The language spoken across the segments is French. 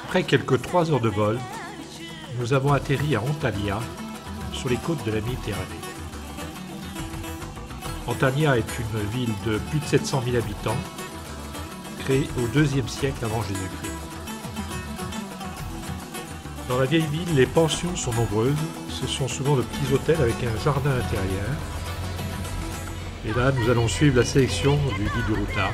Après quelques 3 heures de vol, nous avons atterri à Antalya, sur les côtes de la Méditerranée. Antalya est une ville de plus de 700 000 habitants, créée au IIe siècle avant Jésus-Christ. Dans la vieille ville, les pensions sont nombreuses. Ce sont souvent de petits hôtels avec un jardin intérieur. Et là, nous allons suivre la sélection du guide du routard.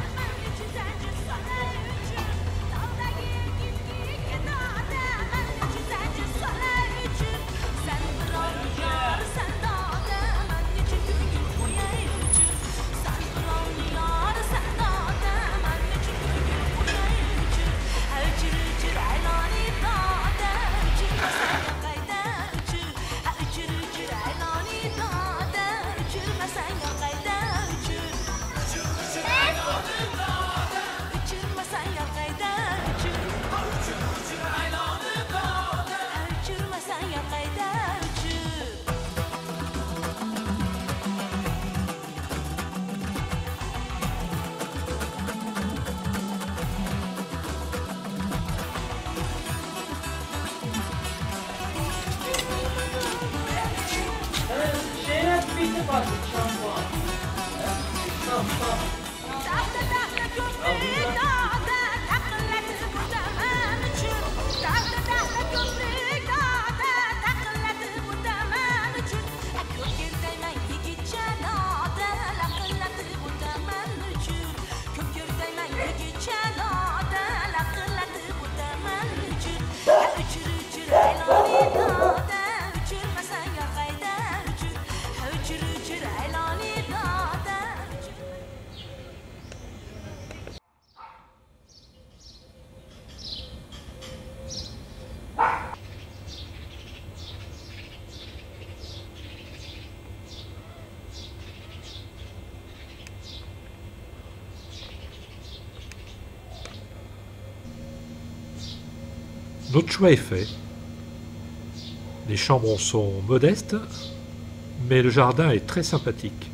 Notre choix est fait. Les chambres sont modestes, mais le jardin est très sympathique.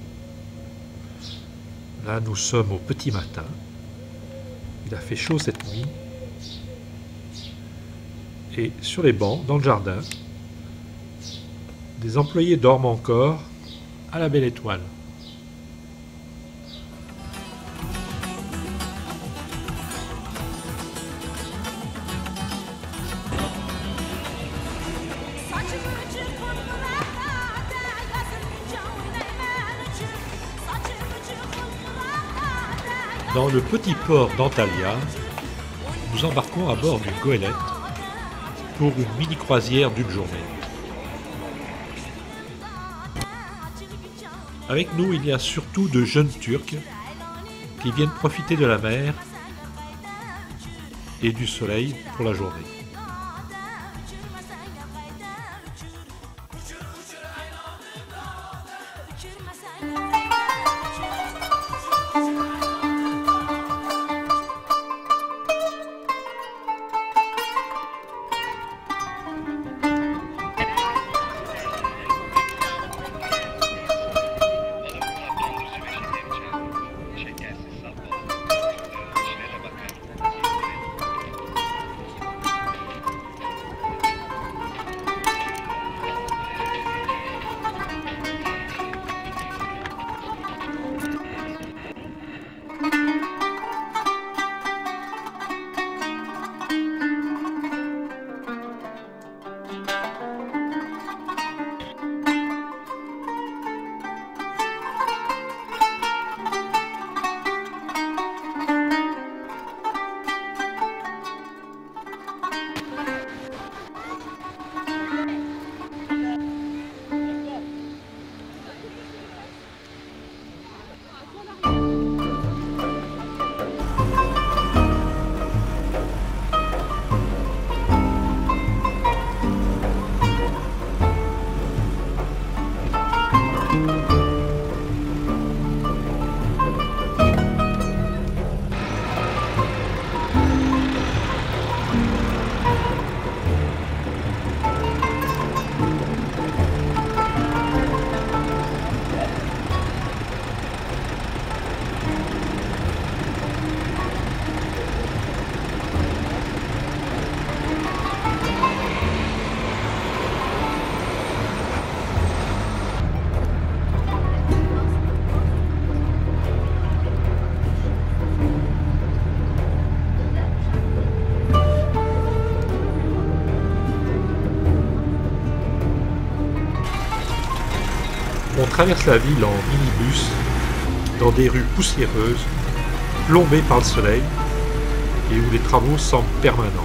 Là, nous sommes au petit matin. Il a fait chaud cette nuit. Et sur les bancs, dans le jardin, des employés dorment encore à la belle étoile. Dans le petit port d'Antalya, nous embarquons à bord d'une goélette pour une mini-croisière d'une journée. Avec nous, il y a surtout de jeunes Turcs qui viennent profiter de la mer et du soleil pour la journée. On traverse la ville en minibus, dans des rues poussiéreuses, plombées par le soleil, et où les travaux semblent permanents.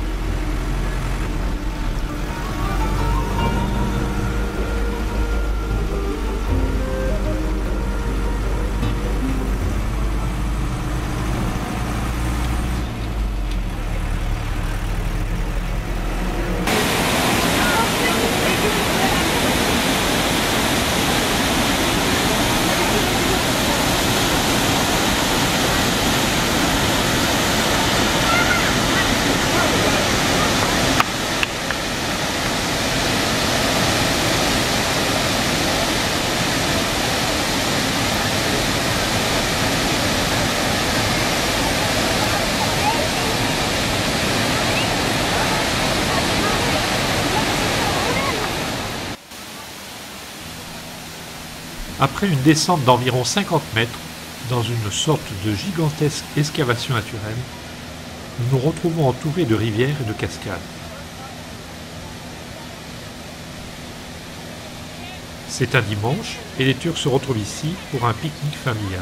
Après une descente d'environ 50 mètres, dans une sorte de gigantesque excavation naturelle, nous nous retrouvons entourés de rivières et de cascades. C'est un dimanche et les Turcs se retrouvent ici pour un pique-nique familial.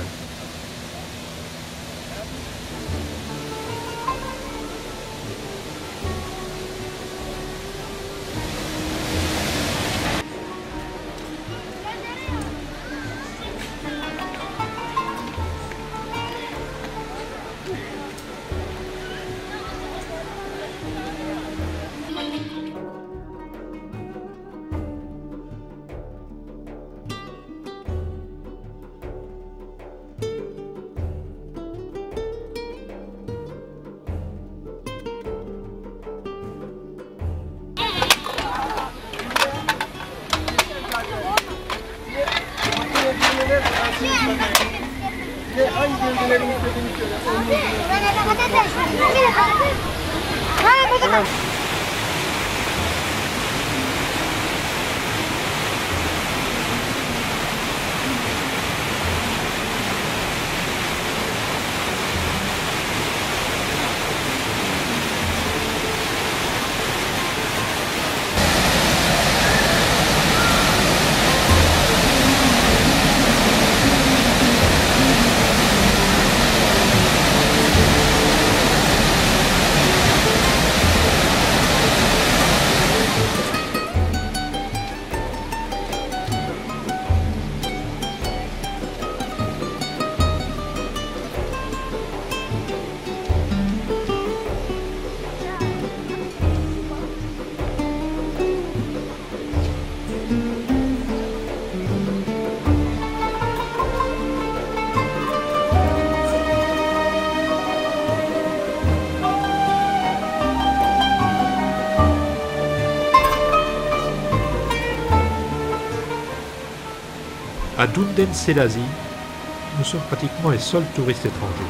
À Dunden Selasi, nous sommes pratiquement les seuls touristes étrangers.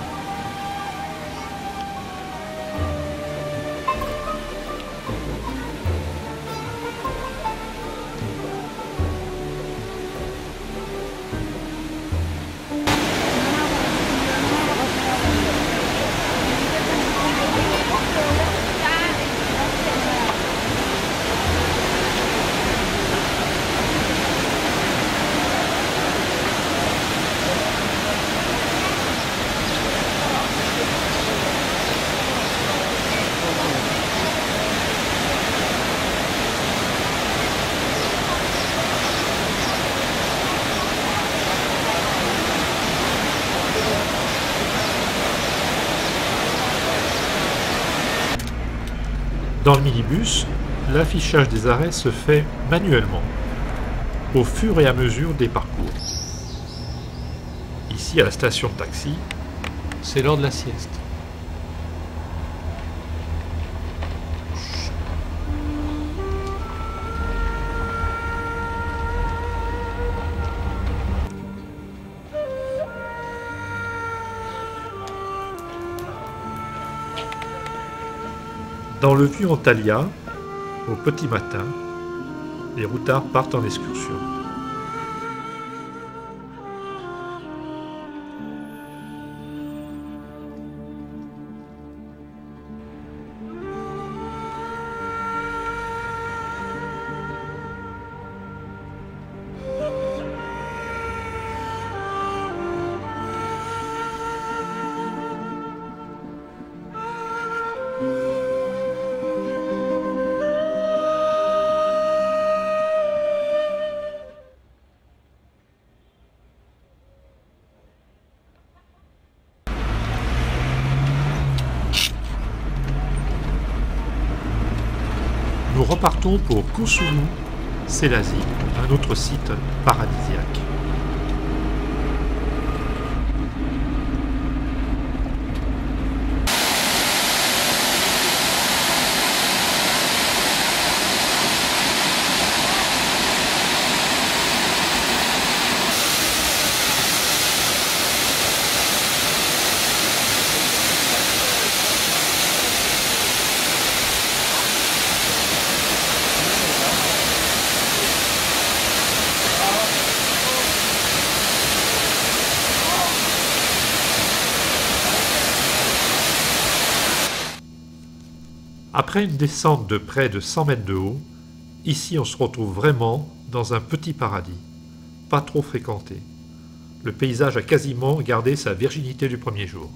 Dans le minibus, l'affichage des arrêts se fait manuellement, au fur et à mesure des parcours. Ici, à la station de taxi, c'est l'heure de la sieste. Dans le vieux Antalya, au petit matin, les routards partent en excursion. Nous repartons pour Kusulu, Selassie, un autre site paradisiaque. Après une descente de près de 100 mètres de haut, ici on se retrouve vraiment dans un petit paradis, pas trop fréquenté. Le paysage a quasiment gardé sa virginité du premier jour.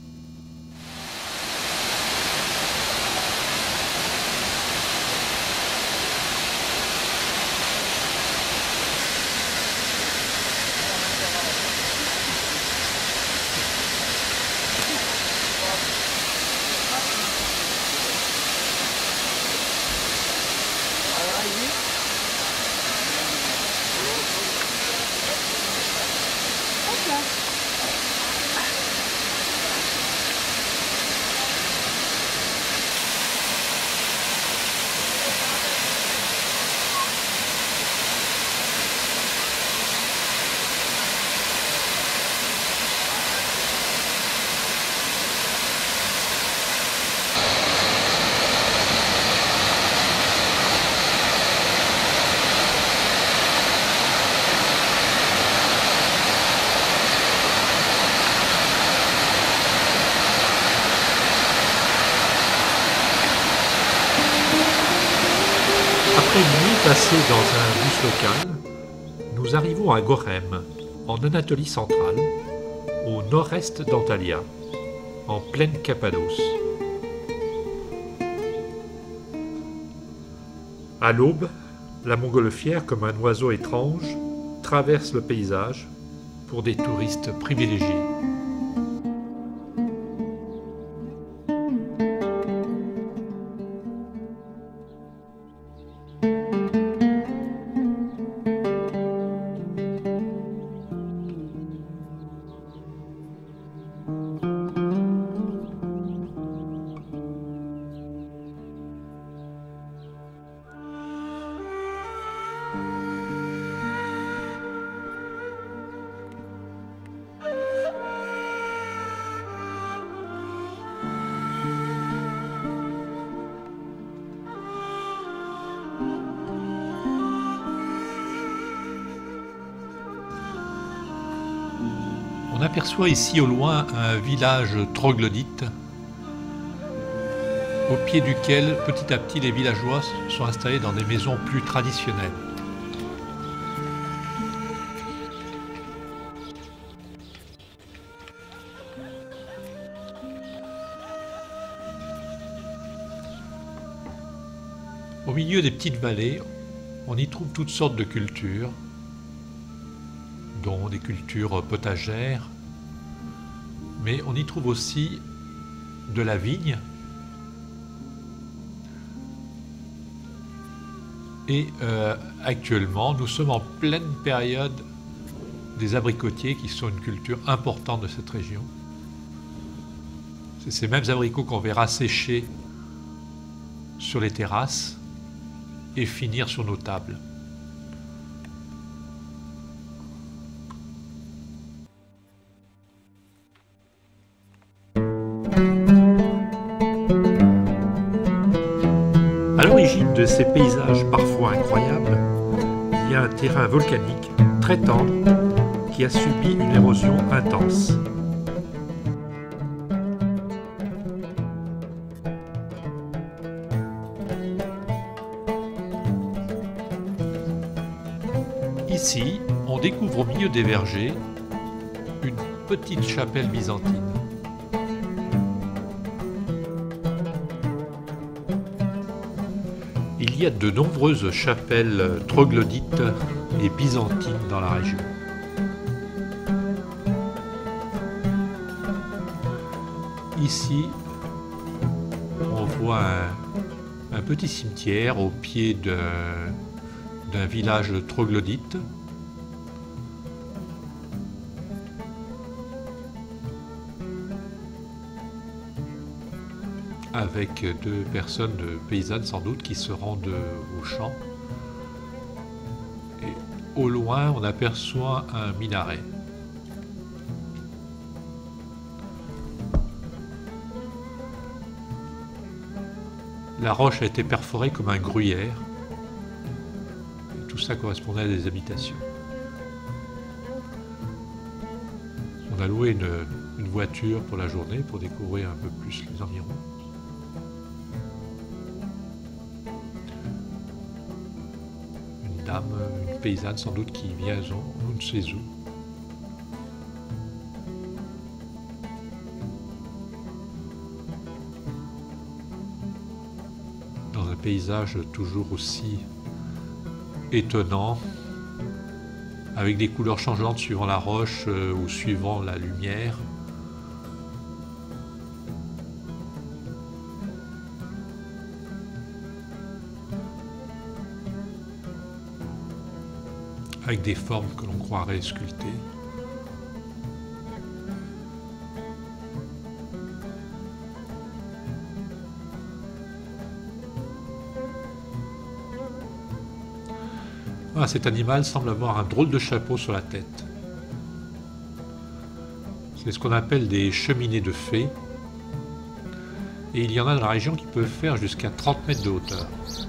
Après une nuit passée dans un bus local, nous arrivons à Gorem, en Anatolie centrale, au nord-est d'Antalya, en pleine Cappadoce. À l'aube, la montgolfière, comme un oiseau étrange, traverse le paysage pour des touristes privilégiés. On aperçoit ici au loin un village troglodyte, au pied duquel petit à petit les villageois sont installés dans des maisons plus traditionnelles. Au milieu des petites vallées, on y trouve toutes sortes de cultures, dont des cultures potagères, mais on y trouve aussi de la vigne et actuellement nous sommes en pleine période des abricotiers qui sont une culture importante de cette région. C'est ces mêmes abricots qu'on verra sécher sur les terrasses et finir sur nos tables. À l'origine de ces paysages parfois incroyables, il y a un terrain volcanique très tendre qui a subi une érosion intense. Ici, on découvre au milieu des vergers une petite chapelle byzantine. Il y a de nombreuses chapelles troglodytes et byzantines dans la région. Ici, on voit un petit cimetière au pied d'un village troglodyte. Avec deux personnes paysannes sans doute qui se rendent au champ. Et au loin, on aperçoit un minaret. La roche a été perforée comme un gruyère. Et tout ça correspondait à des habitations. On a loué une voiture pour la journée pour découvrir un peu plus les environs. Une paysanne sans doute qui vient on ne sait où. Dans un paysage toujours aussi étonnant, avec des couleurs changeantes suivant la roche ou suivant la lumière. Avec des formes que l'on croirait sculptées. Ah, cet animal semble avoir un drôle de chapeau sur la tête. C'est ce qu'on appelle des cheminées de fées. Et il y en a dans la région qui peuvent faire jusqu'à 30 mètres de hauteur.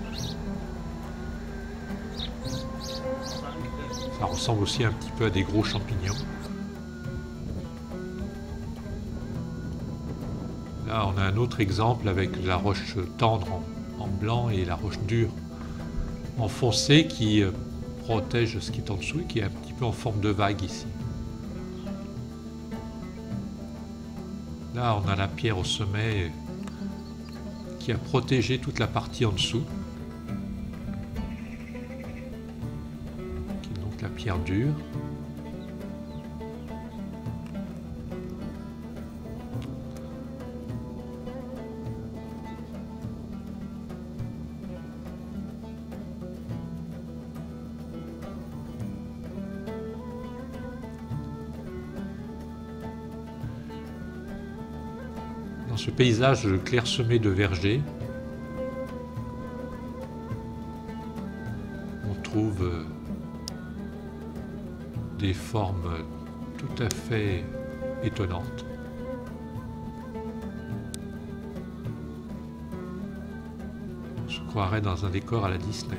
Ça ressemble aussi un petit peu à des gros champignons. Là, on a un autre exemple avec la roche tendre en blanc et la roche dure en foncé qui protège ce qui est en dessous et qui est un petit peu en forme de vague ici. Là, on a la pierre au sommet qui a protégé toute la partie en dessous. La pierre dure. Dans ce paysage clairsemé de vergers, on trouve des formes tout à fait étonnantes. On se croirait dans un décor à la Disney.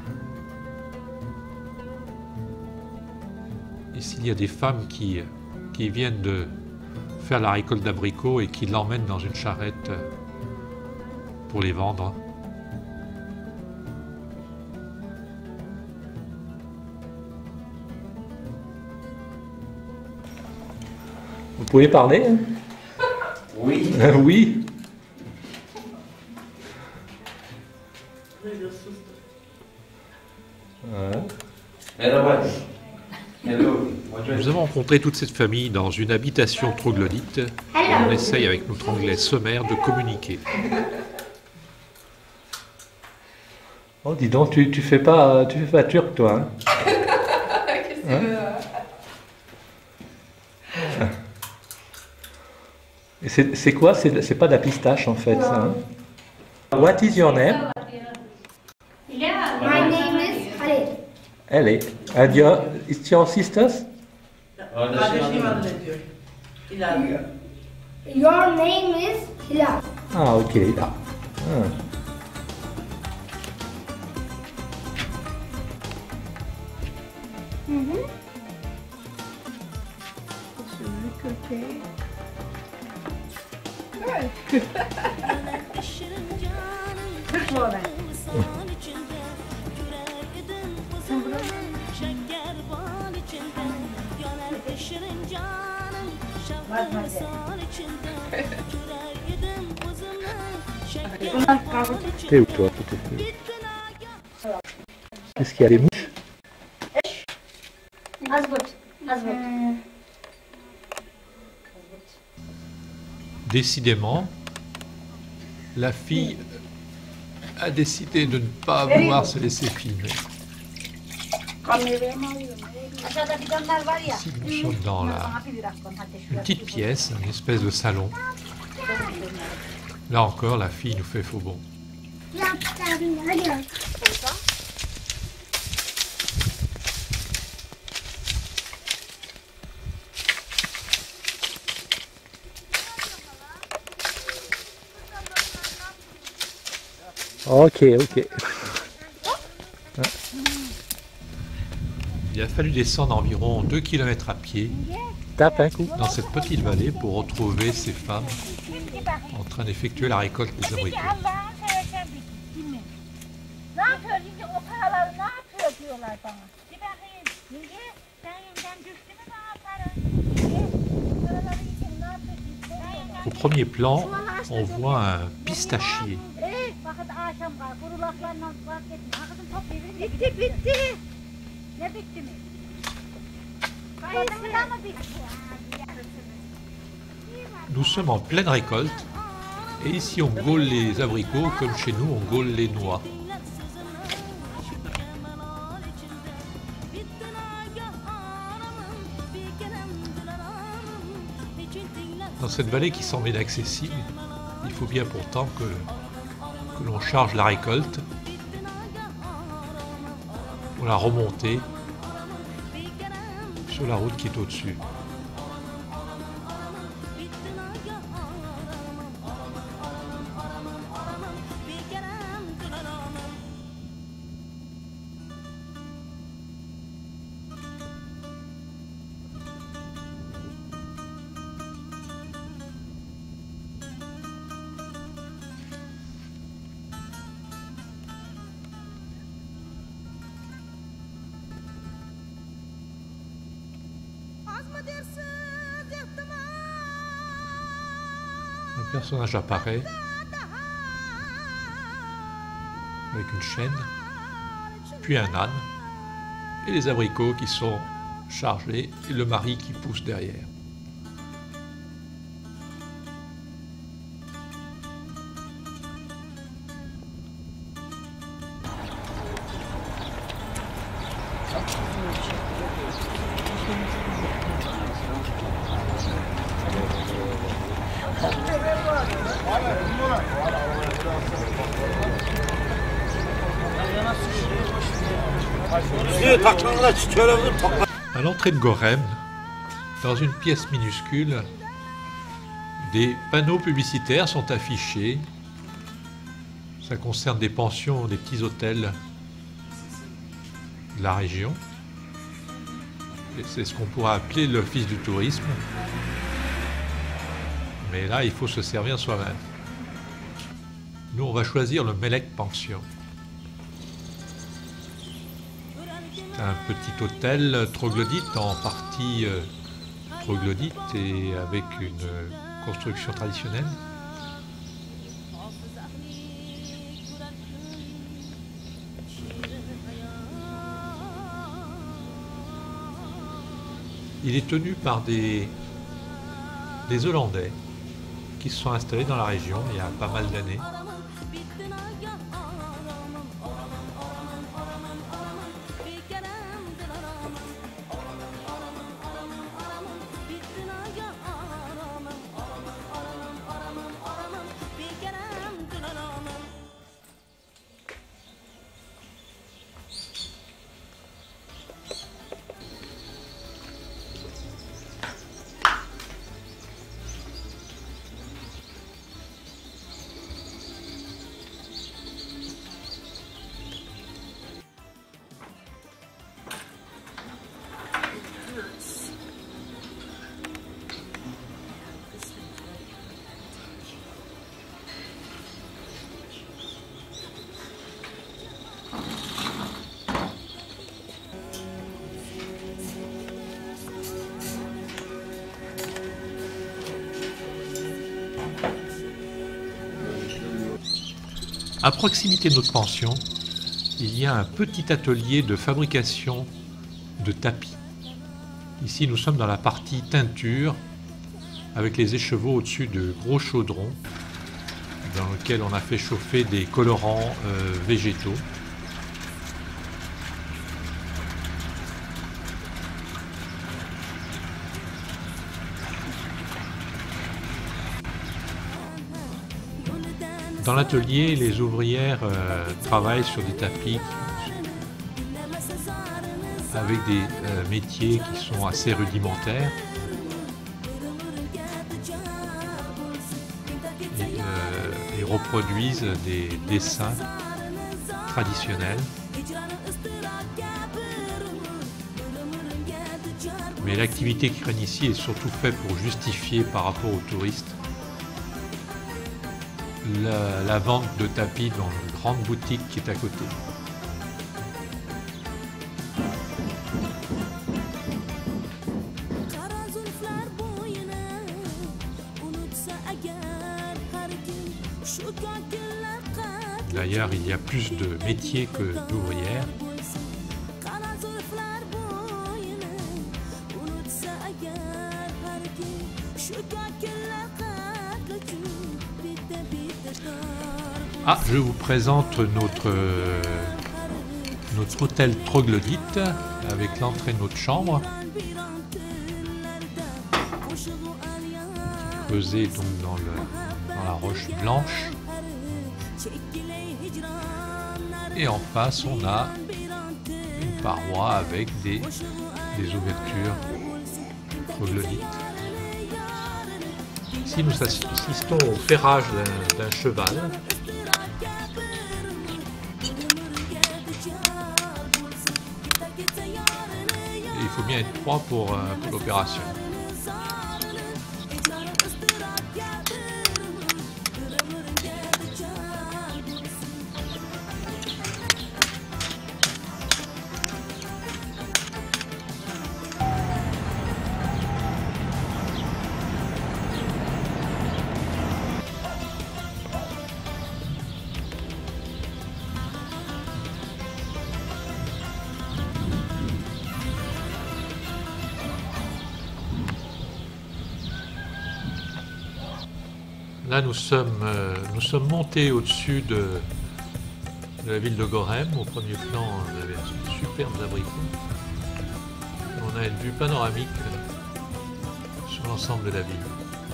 Ici, il y a des femmes qui viennent de faire la récolte d'abricots et qui l'emmènent dans une charrette pour les vendre. Vous pouvez parler hein? Oui. Oui. Nous avons rencontré toute cette famille dans une habitation troglodyte et on essaye avec notre anglais sommaire de communiquer. Oh, dis donc, tu fais pas turc, toi, hein? Qu'est-ce que tu veux Et c'est quoi? C'est pas de la pistache, en fait, ça, hein? What is your name? Yeah, my name is Khalid. Ellie. And it's your sisters? Kardeşim adı ne diyor? Hilal diyor. Your name is Hilal. Ah, ok. Ah. Ah. T'es où, toi? Est-ce qu'il y a des mouches? Décidément, la fille a décidé de ne pas vouloir se laisser filmer. Ici, nous sommes dans une petite pièce, une espèce de salon. Là encore, la fille nous fait faux bond. Ok, ok. Il a fallu descendre environ 2 km à pied Tape un coup. dans cette petite vallée pour retrouver ces femmes en train d'effectuer la récolte des abricots. Au premier plan, on voit un pistachier. Nous sommes en pleine récolte et ici on gaule les abricots comme chez nous on gaule les noix. Dans cette vallée qui semble inaccessible, il faut bien pourtant que l'on charge la récolte pour la remonter sur la route qui est au-dessus. Un personnage apparaît avec une chaîne, puis un âne, et les abricots qui sont chargés, et le mari qui pousse derrière. À l'entrée de Gorem, dans une pièce minuscule, des panneaux publicitaires sont affichés. Ça concerne des pensions, des petits hôtels de la région. Et c'est ce qu'on pourrait appeler l'office du tourisme. Mais là, il faut se servir soi-même. Nous, on va choisir le Melek Pension. C'est un petit hôtel troglodyte, en partie troglodyte et avec une construction traditionnelle. Il est tenu par des Hollandais qui se sont installés dans la région il y a pas mal d'années. À proximité de notre pension, il y a un petit atelier de fabrication de tapis. Ici, nous sommes dans la partie teinture, avec les écheveaux au-dessus de gros chaudrons dans lequel on a fait chauffer des colorants végétaux. Dans l'atelier, les ouvrières travaillent sur des tapis avec des métiers qui sont assez rudimentaires et reproduisent des dessins traditionnels. Mais l'activité qu'ils prennent ici est surtout faite pour justifier par rapport aux touristes la vente de tapis dans une grande boutique qui est à côté. D'ailleurs, il y a plus de métiers que d'ouvrières. Ah, je vous présente notre hôtel troglodyte avec l'entrée de notre chambre. Creusée donc dans la roche blanche. Et en face, on a une paroi avec des ouvertures troglodytes. Ici, nous assistons au ferrage d'un cheval. Et il faut bien être trois pour l'opération. Là, nous sommes montés au-dessus de la ville de Gorem. Au premier plan, on avait de superbes abricots. On a une vue panoramique sur l'ensemble de la ville.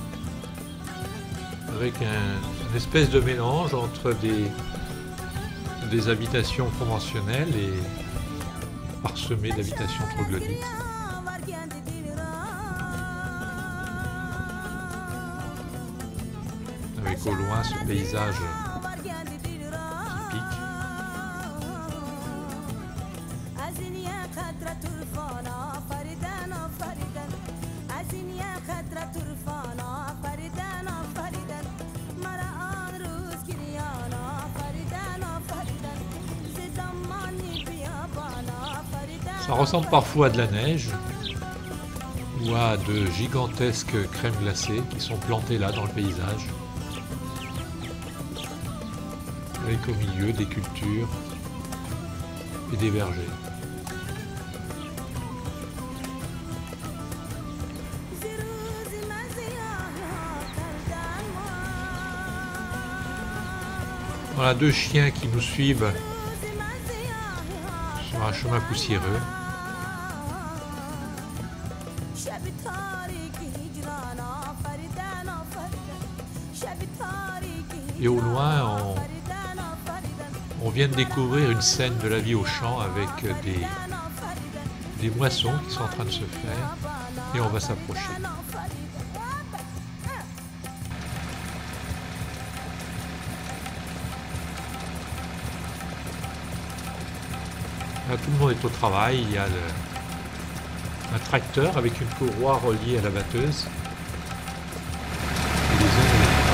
Avec une espèce de mélange entre des habitations conventionnelles et parsemées d'habitations troglodytes. Avec au loin ce paysage typique. Ça ressemble parfois à de la neige ou à de gigantesques crèmes glacées qui sont plantées là dans le paysage. Avec au milieu des cultures et des vergers. Voilà deux chiens qui nous suivent sur un chemin poussiéreux. Et au loin, on vient de découvrir une scène de la vie au champ avec des moissons qui sont en train de se faire et on va s'approcher. Là, tout le monde est au travail, il y a un tracteur avec une courroie reliée à la batteuse. Et les hommes et les femmes.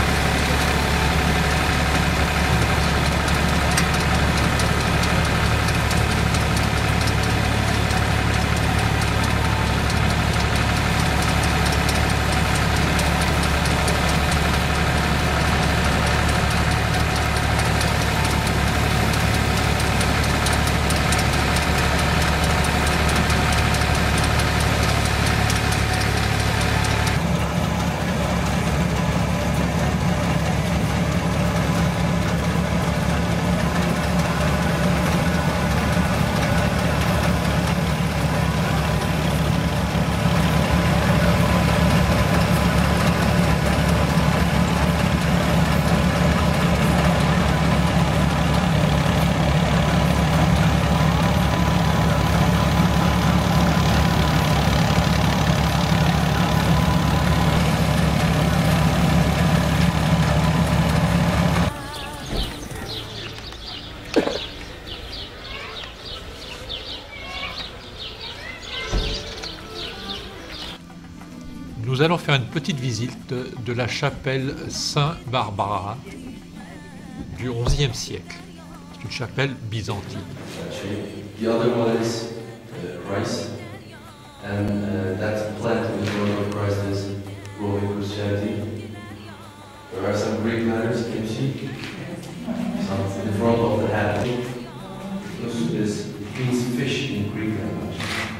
Nous allons faire une petite visite de la chapelle Saint-Barbara du XIe siècle. C'est une chapelle byzantine. The other one is Christ, and that plant in the front of Christ is Roman Christianity. There are some Greek letters, can you see? Some in the front of the hat. This means fish in Greek language.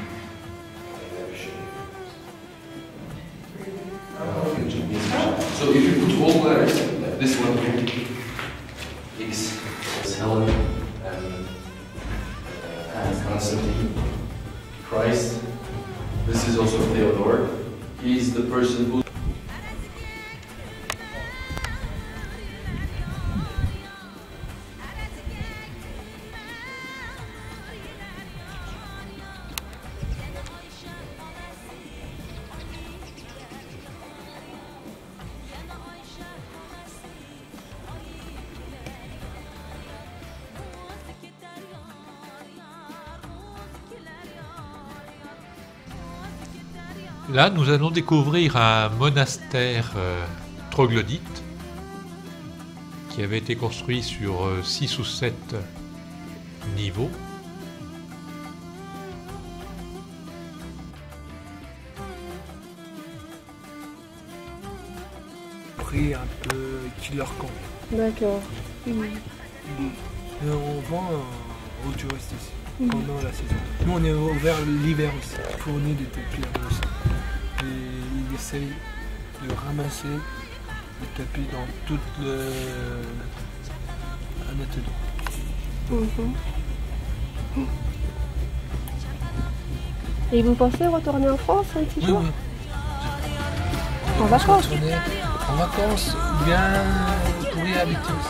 So if you put all letters, like this one here, X is Helen, and Constantine, Christ. This is also Theodore. He's the person who. Là, nous allons découvrir un monastère troglodyte qui avait été construit sur 6 ou 7 niveaux. Prix un peu killer camp. D'accord. Et on vend aux touristes ici pendant la saison. Nous on est ouvert l'hiver aussi, fourni des tapis aussi. Et ils essayent de ramasser les tapis dans toute Anatolie. Et vous pensez retourner en France un petit jour? Oui. En vacances? Retourner en vacances, bien pour y habiter aussi.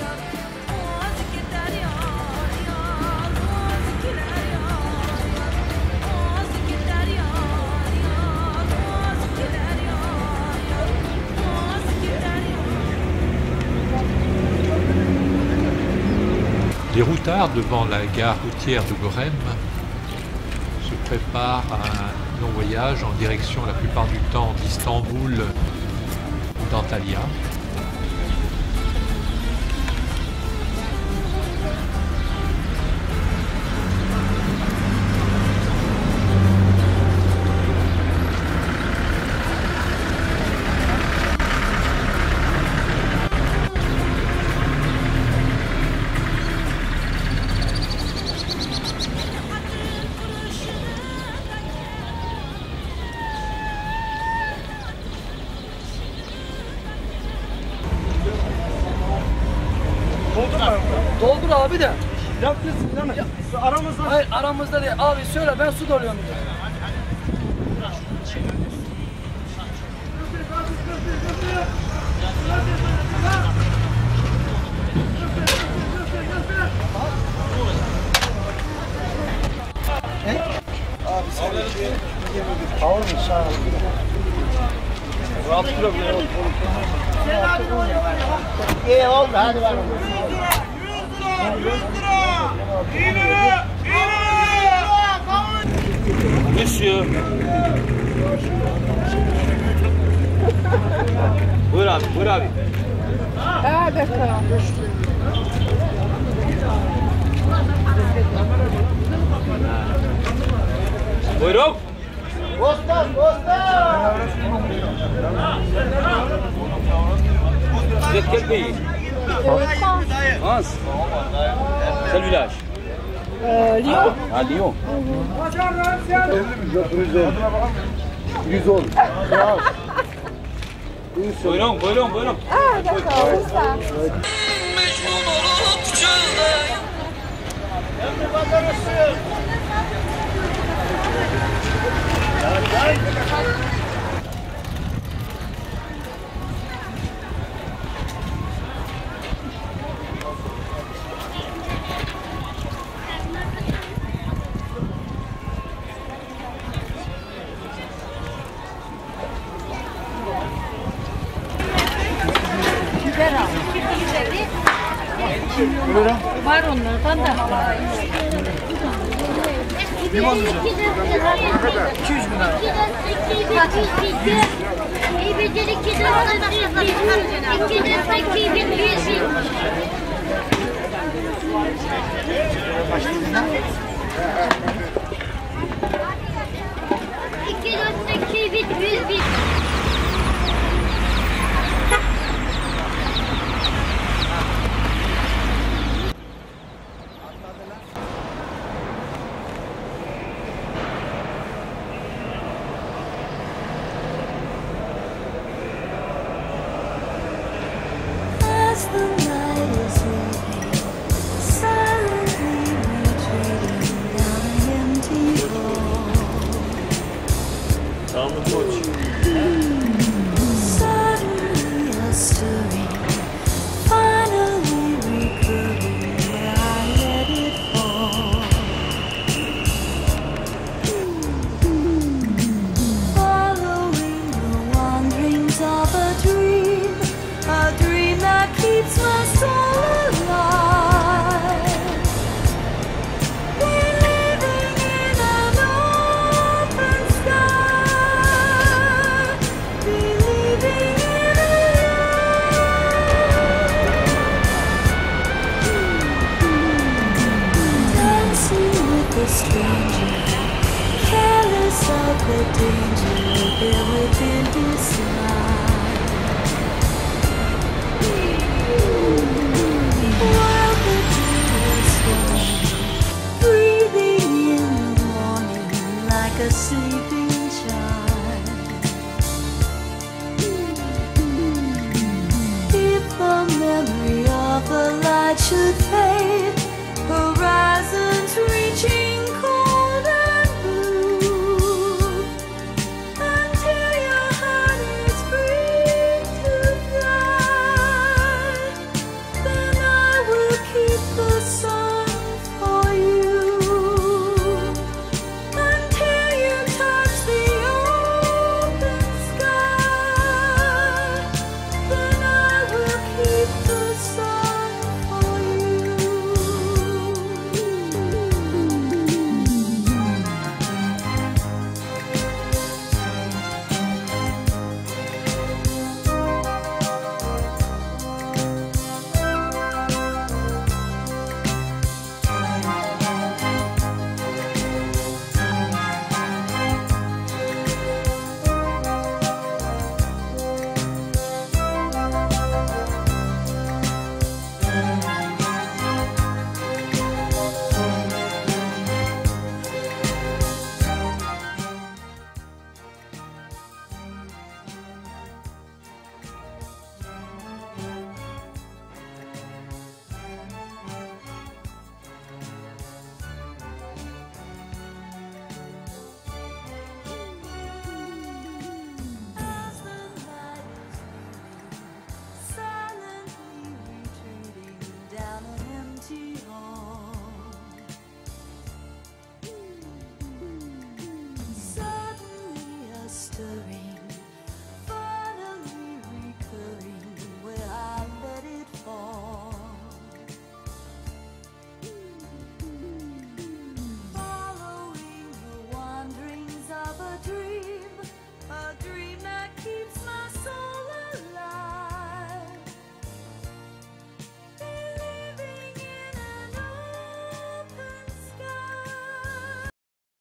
Les routards devant la gare routière de Gorem se préparent à un long voyage en direction la plupart du temps d'Istanbul ou d'Antalya. Doldur abi de. Yapıyorsun değil mi? Aramızda. Hayır aramızda değil. Abi söyle ben su doluyorum. Abi sen Ağır mı sağ ol. Rahat durabilir. İyi oldu hadi bakalım. 100 lira! Monsieur. Buyur abi, buyur abi. Ah d'accord. Buyurun. Bostan, Bostan! Vous êtes quel pays? France. Quel village? Lyon. À Lyon. 110. Buyurun, buyurun, buyurun. Ah d'accord, c'est ça. Var onlardan da. Limon hocam. 200 bin lira. 200 As the night is leaving, silently retreating down an empty hall. Suddenly a stirring, finally recurring where I let it fall. Following the wanderings of a dream that keeps my soul alive. We're living in an open sky, believing in a love. Dancing with the stranger, careless of the danger there within his smile.